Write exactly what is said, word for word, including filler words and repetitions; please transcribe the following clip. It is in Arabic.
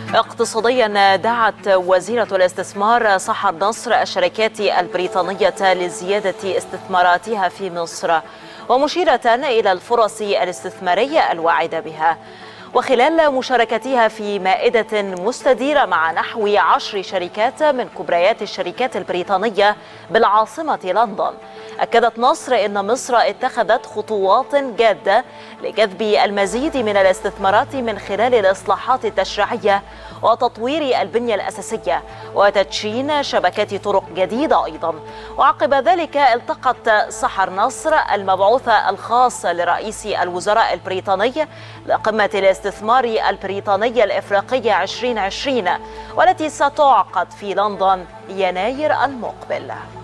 اقتصاديا، دعت وزيرة الاستثمار سحر نصر الشركات البريطانية لزيادة استثماراتها في مصر، ومشيرة إلى الفرص الاستثمارية الواعدة بها. وخلال مشاركتها في مائدة مستديرة مع نحو عشر شركات من كبريات الشركات البريطانية بالعاصمة لندن، أكدت نصر أن مصر اتخذت خطوات جادة لجذب المزيد من الاستثمارات من خلال الإصلاحات التشريعية وتطوير البنية الأساسية وتدشين شبكات طرق جديدة أيضا. وعقب ذلك التقت سحر نصر المبعوث الخاص لرئيس الوزراء البريطاني لقمة الاستثمار البريطانية الإفريقية عشرين عشرين، والتي ستعقد في لندن يناير المقبل.